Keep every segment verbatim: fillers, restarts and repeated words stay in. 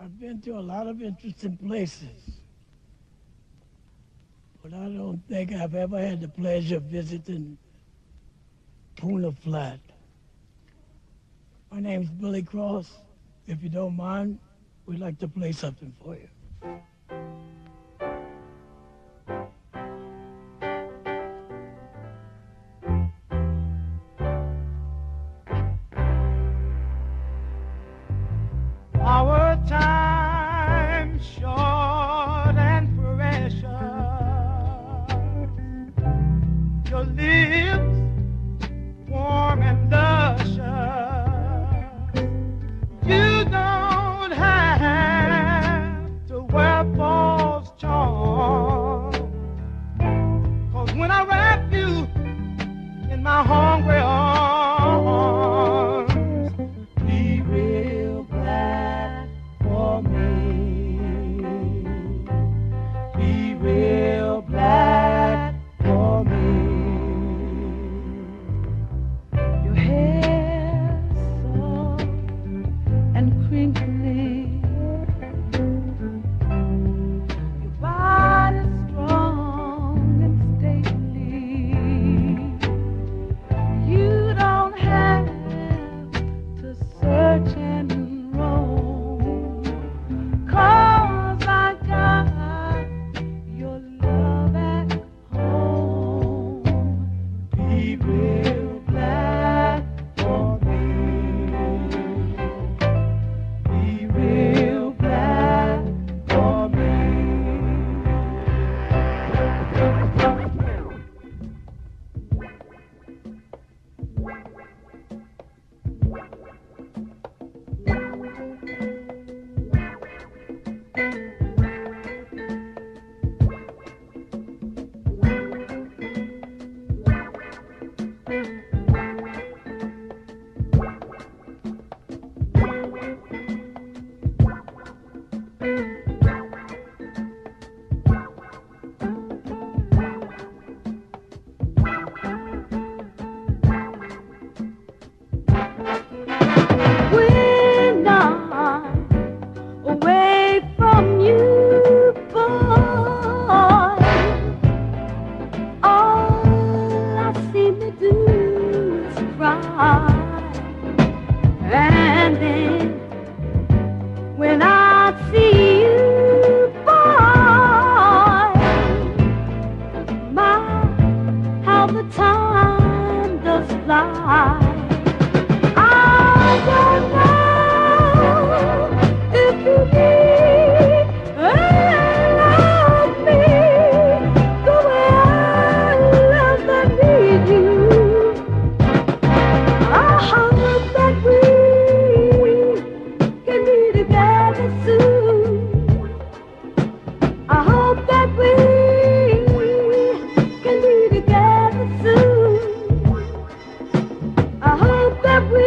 I've been to a lot of interesting places, but I don't think I've ever had the pleasure of visiting Puna Flat. My name's Billy Cross. If you don't mind, we'd like to play something for you. Our time short and precious. Your lips warm and luscious. You don't have to wear false charms. 'Cause when I wrap you in my hungry arms, be real glad for me. Be real glad for me. Your hair soft and crinkly, your body strong and stately. You don't have to search and roam, 'cause I got your love at home. Be real glad for me. Be real glad for me. When I'm away from you, boy, all I seem to do is cry. And then when I see you, boy, my, how the time does fly. I don't know if you need and love me the way I love and need you. I hope that we can be together soon. I hope that we can be together soon. I hope that we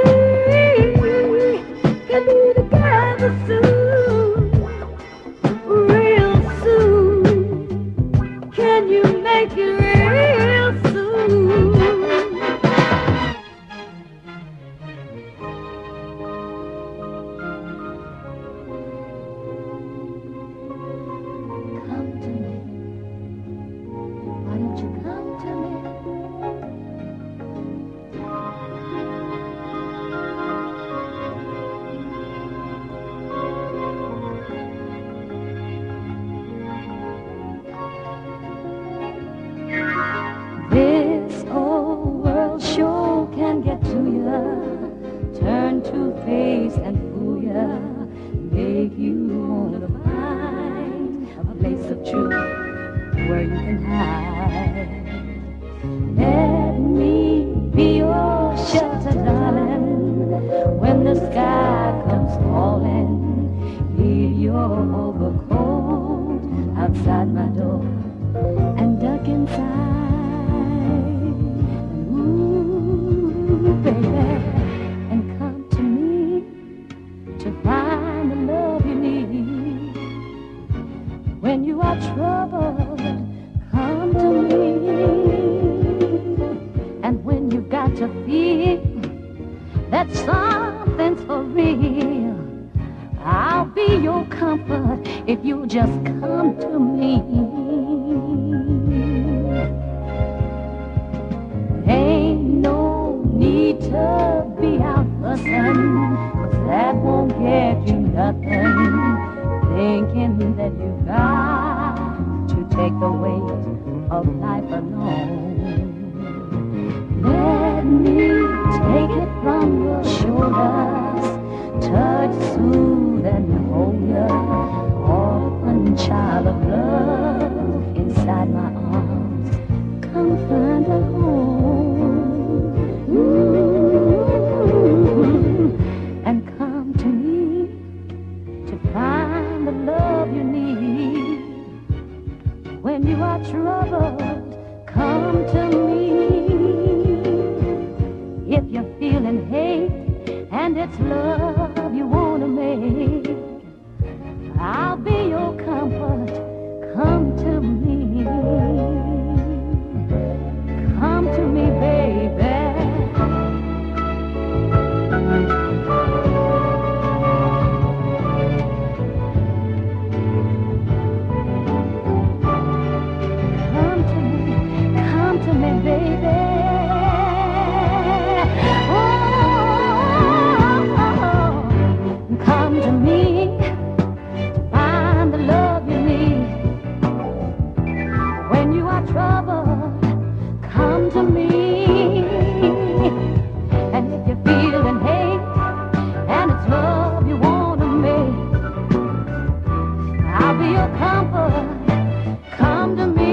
can be together soon, real soon. Can you make it real soon? Come to me. Why don't you come to me? This old world sure can get to ya, turn two-faced and fool ya, make you wanna find a place of truth where you can hide. Let me be your shelter, darling, when the sky comes falling. Leave your overcoat outside my door and duck inside. Ooh, baby, and come to me to find the love you need. When you are troubled, come to me. And when you've got to feel that something's for real, I'll I'll be your comfort if you'll just come to me. Ain't no need to be out fussing, 'cause that won't get you nothing. Thinking that you got to take the weight of life alone. Let me take it from your shoulders, touch, soothe, and hold you, orphan child of love, inside my arms. Come find a home. Ooh, and come to me to find the love you need. When you are troubled, come to me. If you're feeling hate and it's love you want to make, I'll be your comfort. Come to me. Come to me, baby. Come to me, come to me, baby. Come to me to find the love you need. When you are troubled, come to me. And if you're feeling hate and it's love you want to make, I'll be your comfort. Come to me.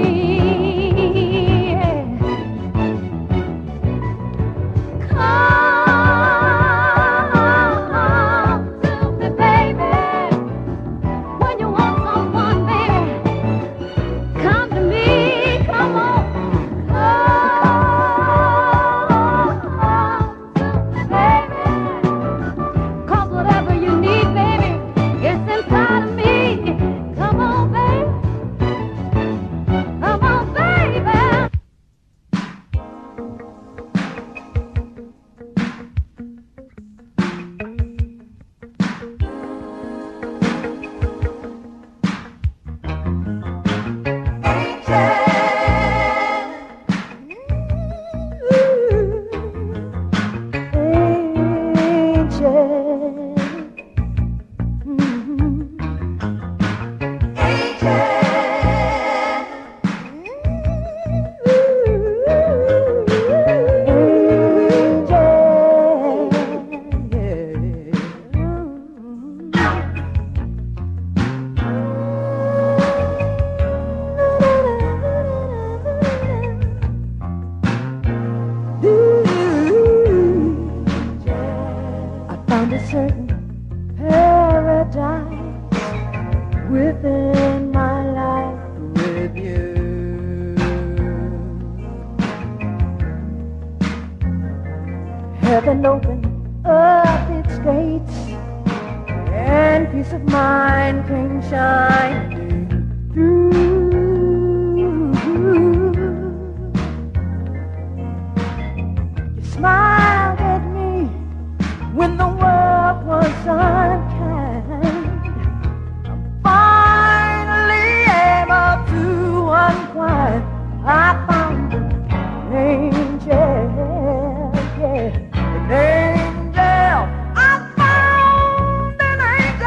Within my life with you, heaven opened up its gates, and peace of mind came shining through. You smiled at me when the world was unkind. I found an angel, yeah, an angel. I found an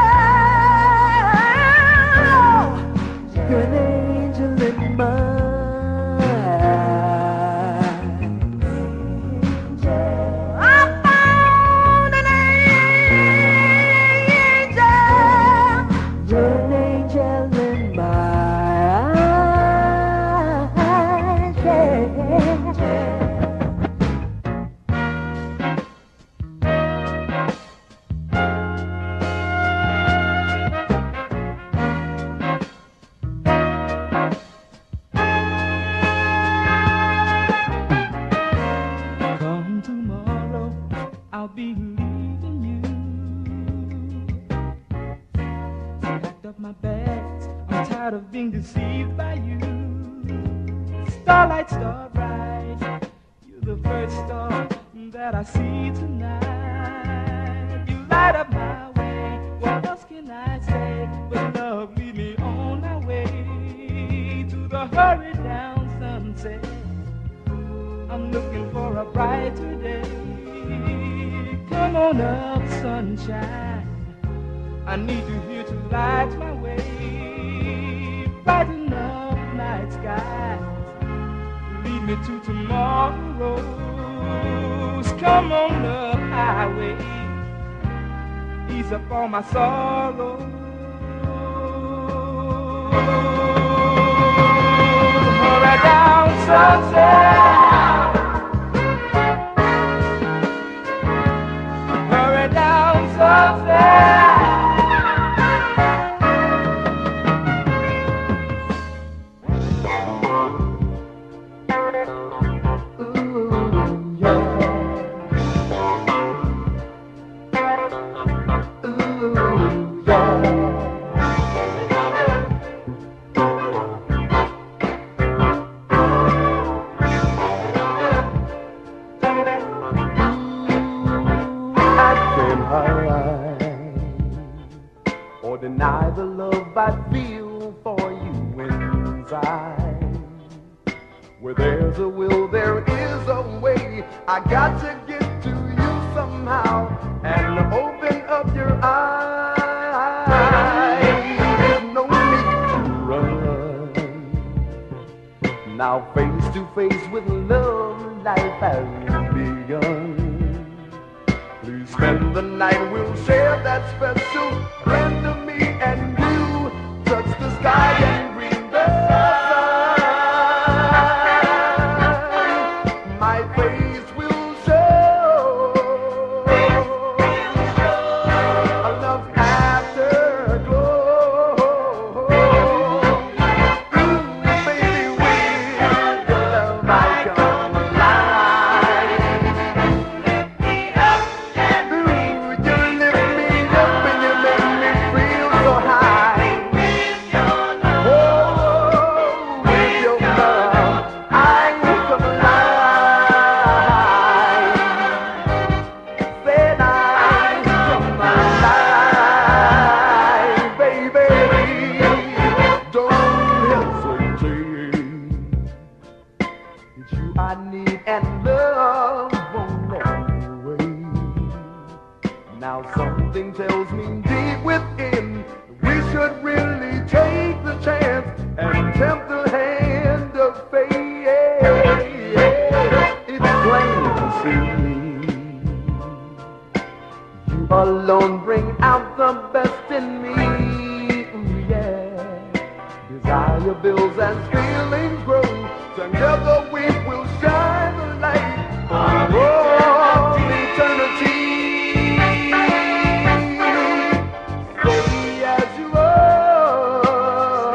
angel. You're an angel in mine. Angel. I found an angel. You're an angel in mine. I'll be leaving you. So I packed up my bags. I'm tired of being deceived by you. Starlight, star bright, you're the first star that I see tonight. You light up my way. What else can I I say, but love lead me on my way to the hurry down sunset. I'm looking for a brighter day. Come on up, sunshine. I need you here to light my way. Brighten up night skies. Lead me to tomorrows. Come on up, highway. Ease up all my sorrows. Hurry down, sunset. Hurry down, sunset. Deny the love I feel for you inside. Where there's a will, there is a way. I got to get to you somehow and open up your eyes. There's no need to run. Now face to face with love, life has begun. Please spend the night, we'll share that special blend of me and you. Touch the sky and breathe the sun. My face will show a love afterglow. Ooh, baby, with your love I come alive. I need and love won't let me away. Now something tells me deep within we should really take the chance and tempt the hand of fate. It's plain to see you alone bring out the best in me. Ooh, yeah. Desire builds and feelings grow. Together we will shine the light for all eternity. Stay as you are.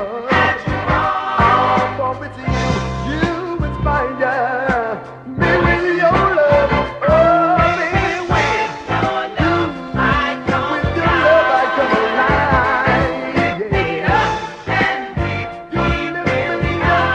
I'll fall with you. You inspire me with your love. Oh, baby, with your love I come alive. With your love I come alive. Yeah. You lift me up.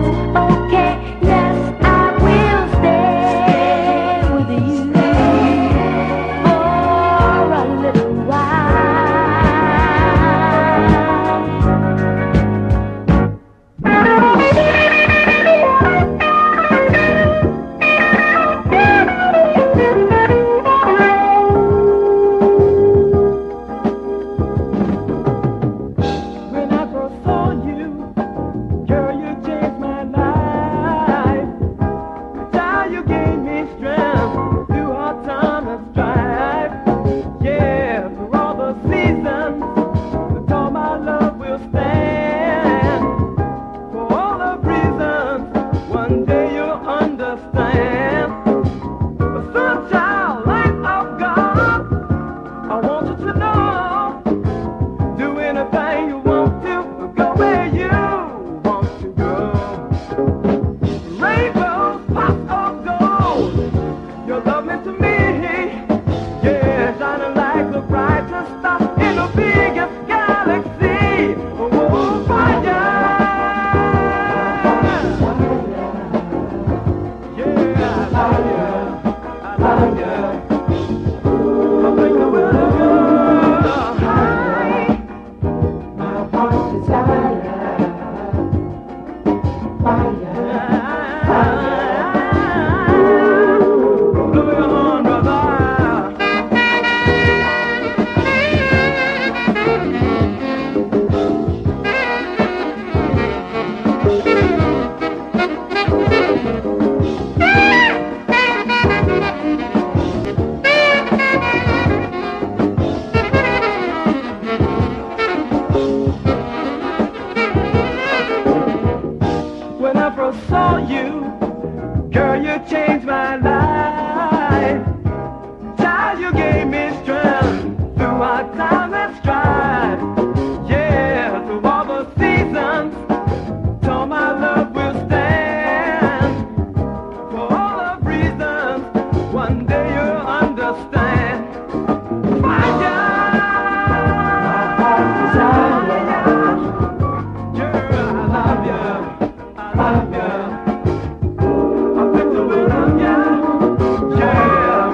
Yeah.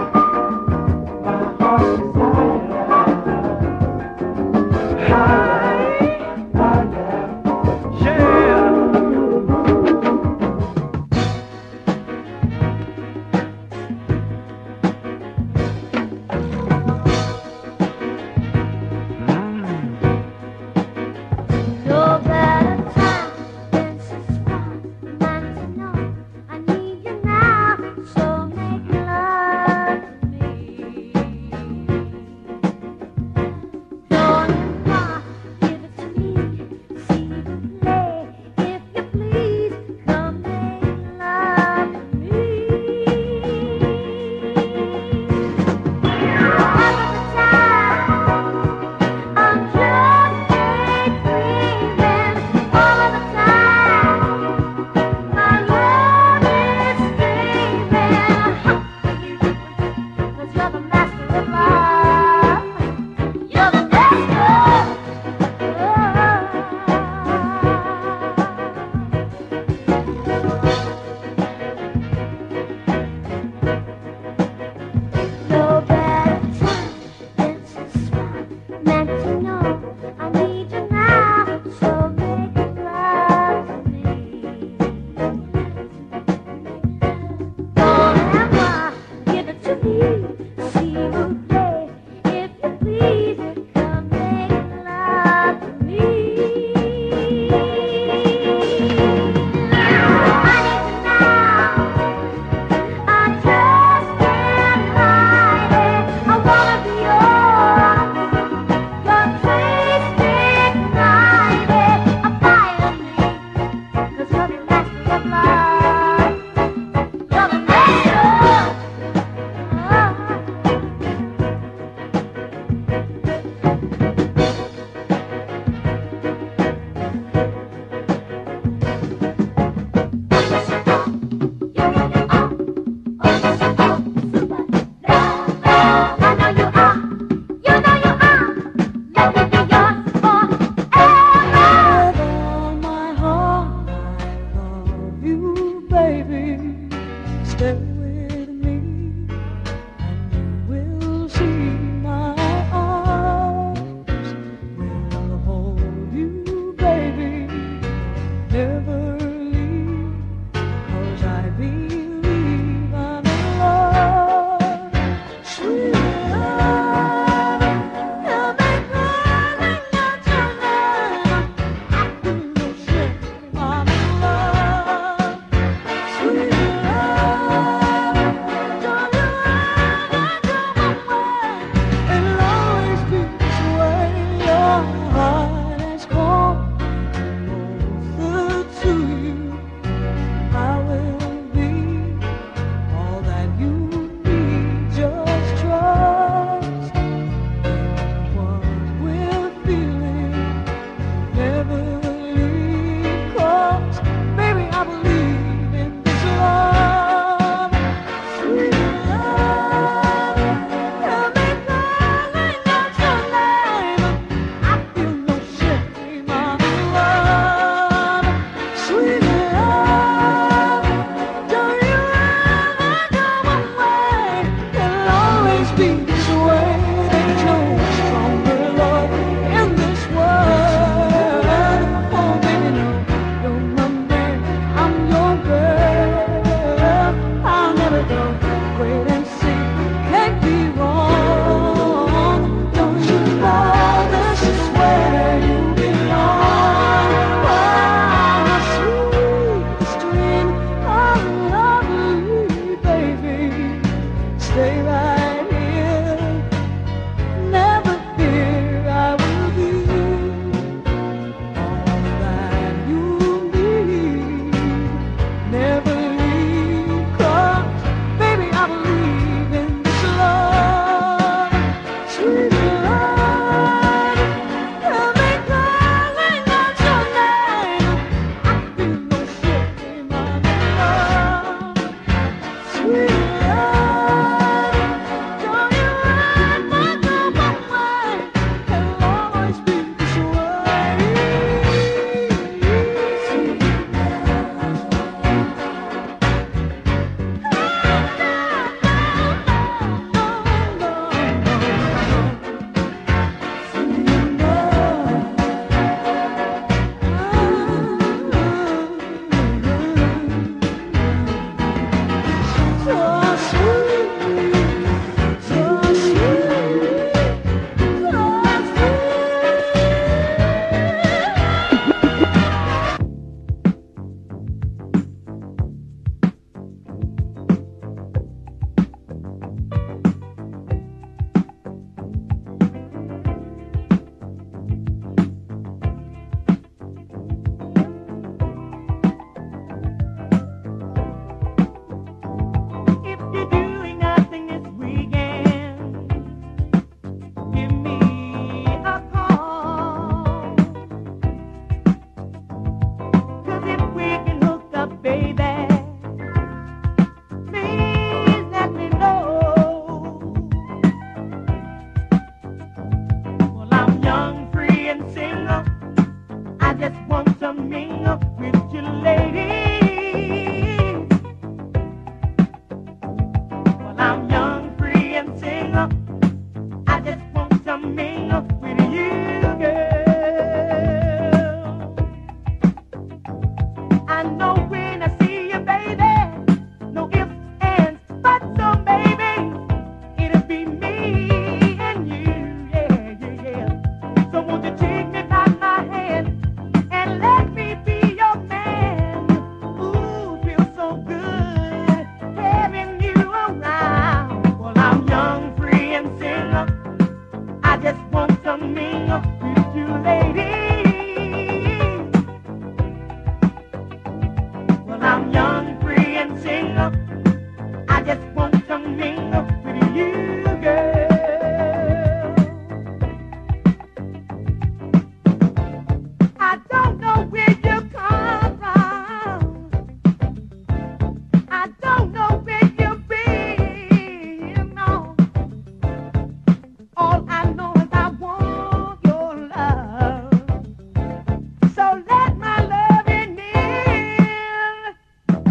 Well, I'm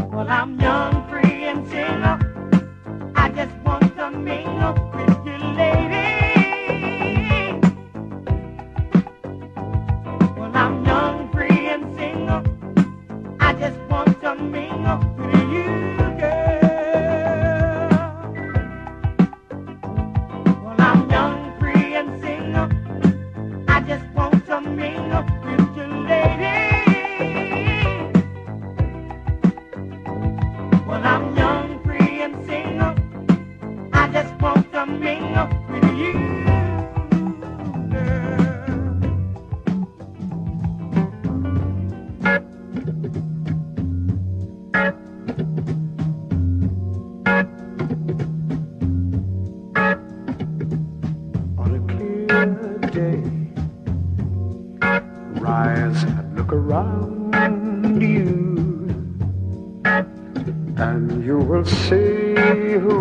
I'm young, free, and single. I just want to mingle with you, lady. Well, I'm young, free, and single. I just want to mingle with you, girl. Well, I'm young, free, and single. I just want to mingle with you, lady. Well, I'm young, free, and single. I just want to mingle with you, girl. On a clear day, rise and look around you, and you will see who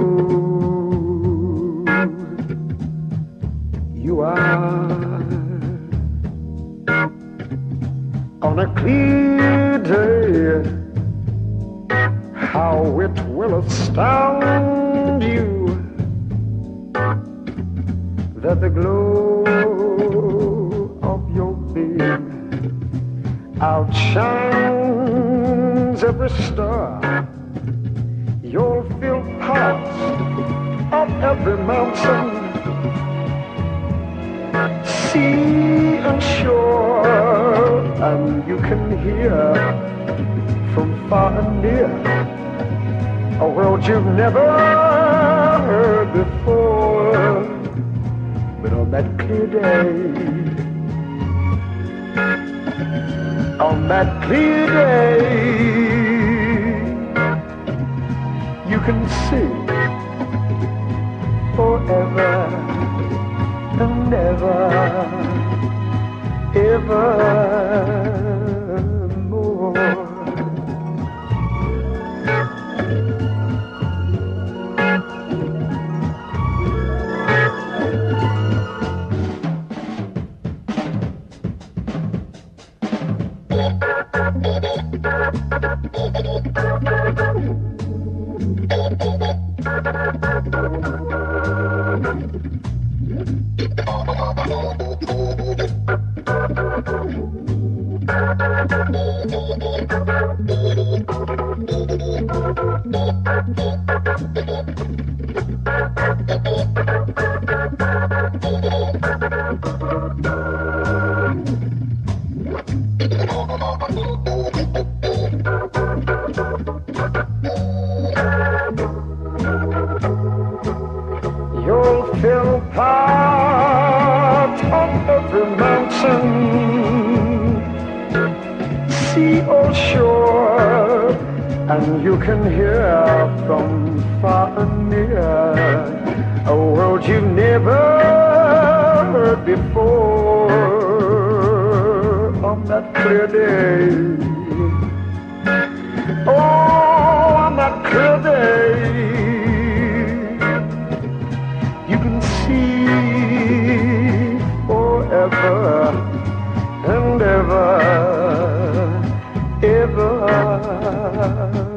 you are. On a clear day, how it will astound you that the glow of your being outshines every star. You'll feel parts of every mountain, sea and shore, and you can hear from far and near a world you've never heard before. But on that clear day, on that clear day, you can see forever and ever, evermore. You'll feel part of every mountain, sea or shore, and you can hear from far and near a world you've never heard before. On that clear day, oh, on that clear day, you can see forever and ever, evermore.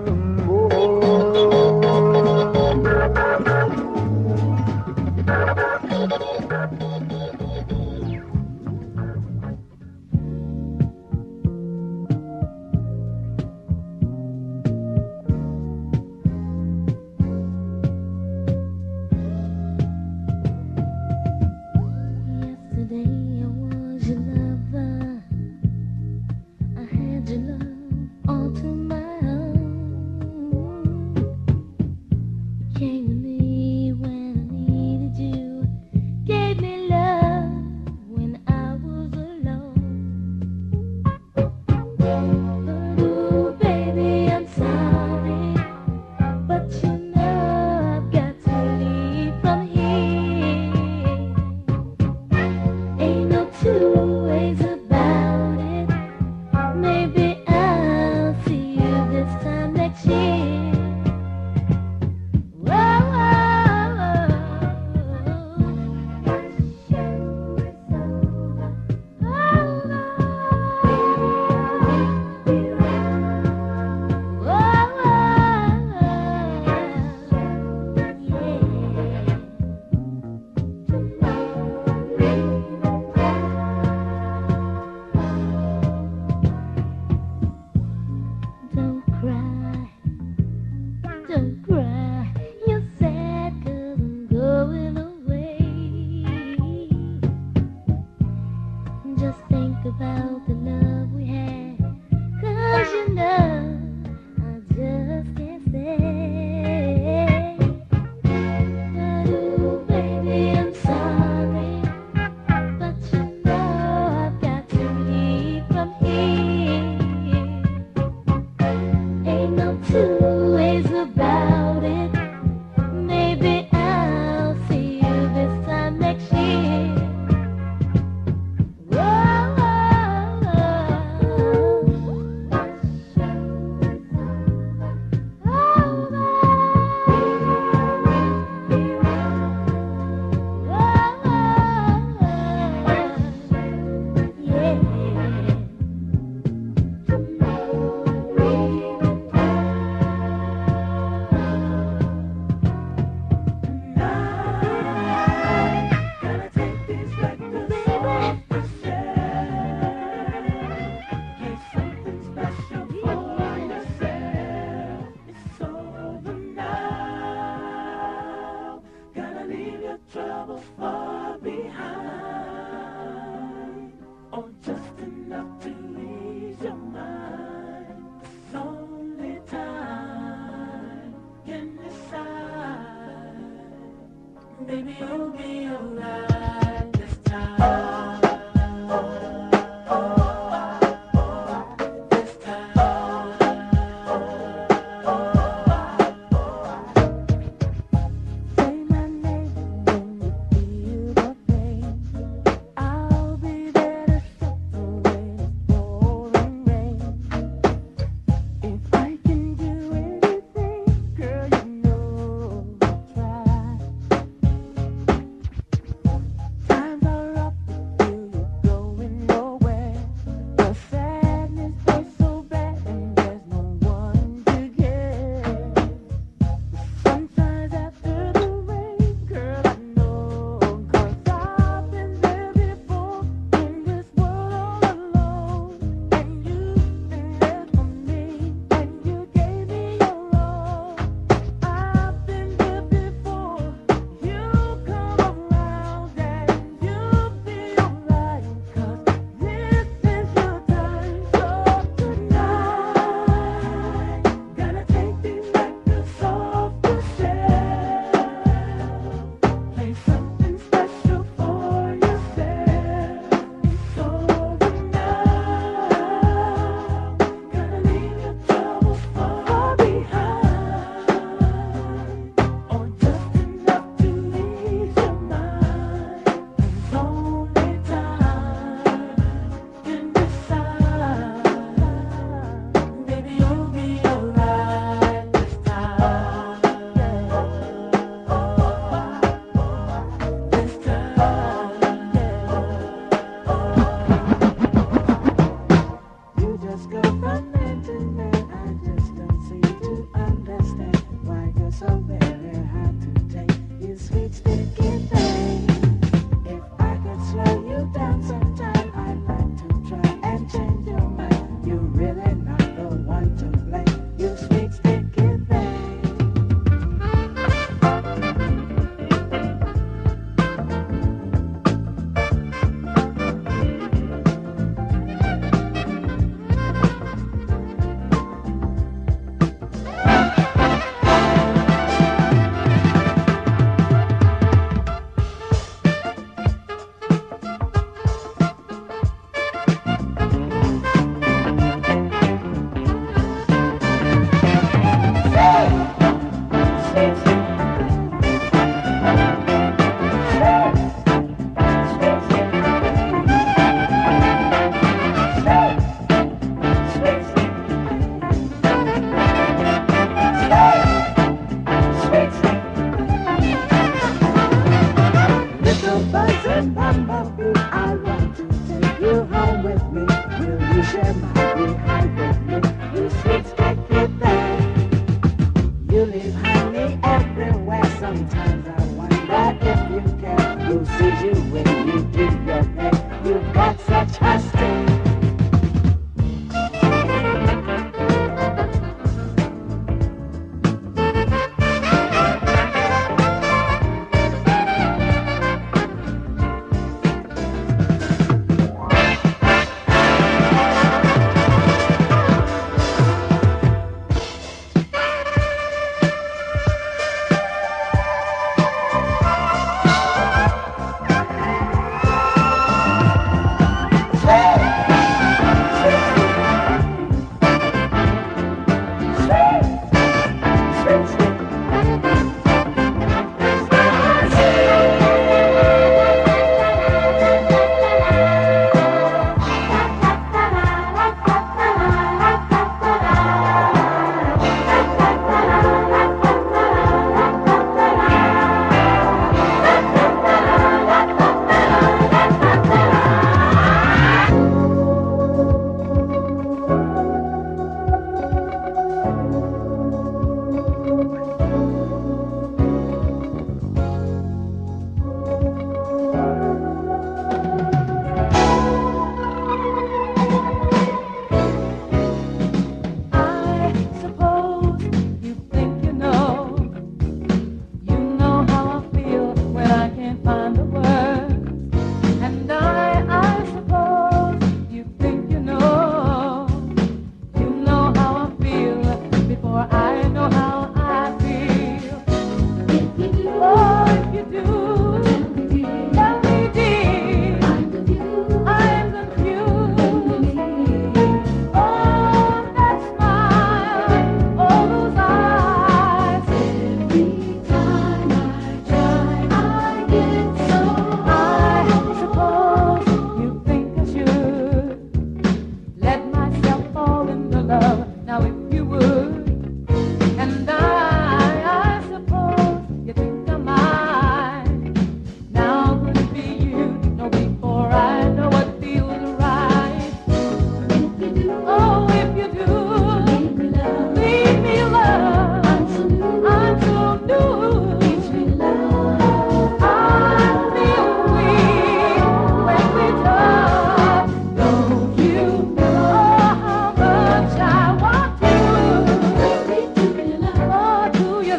Don't cry, you're sad 'cause I'm going away. Just think about the love we had, 'cause you know I just can't stay. But ooh, baby, I'm sorry, but you know I've got to leave from here. Ain't no two ways about it. Maybe I'll see you this time next year. Whoa, whoa, whoa. Gotta take these records off the shelf. Play something special for yourself. It's over now. Gotta leave your troubles far behind, or just enough to ease your mind. It's only time can decide. Baby, you'll be alright this time. This time. Say my name when you feel the pain. I'll be there to stop away the pouring rain. If I can do anything, girl, you know I'll try.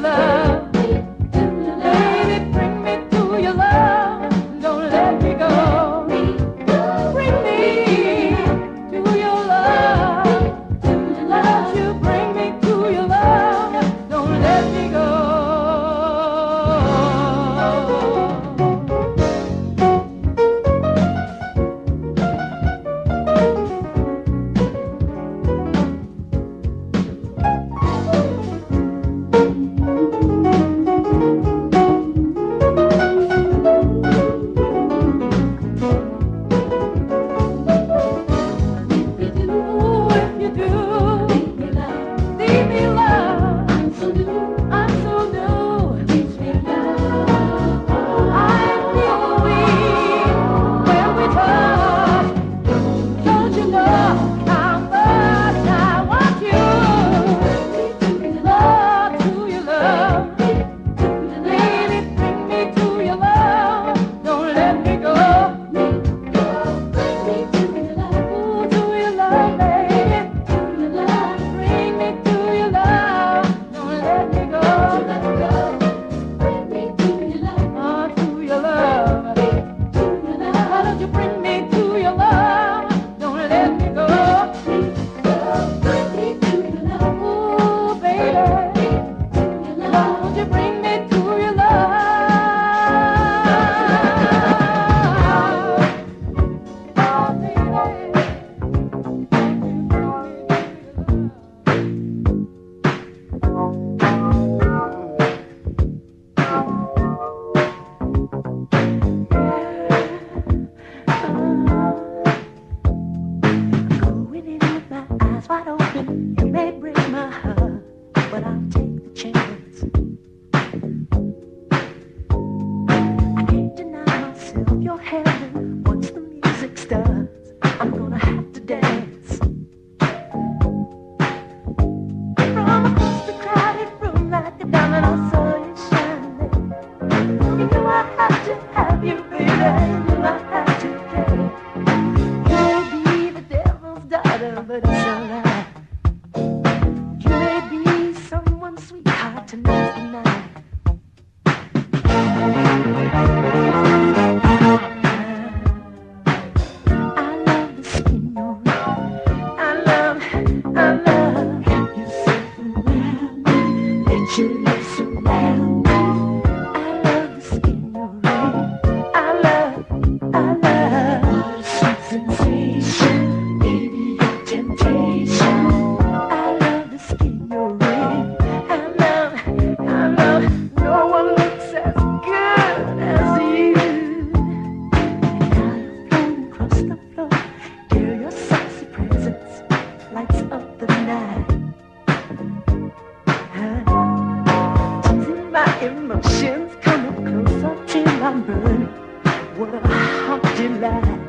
Emotions come up closer till I'm burning. What a hot delight.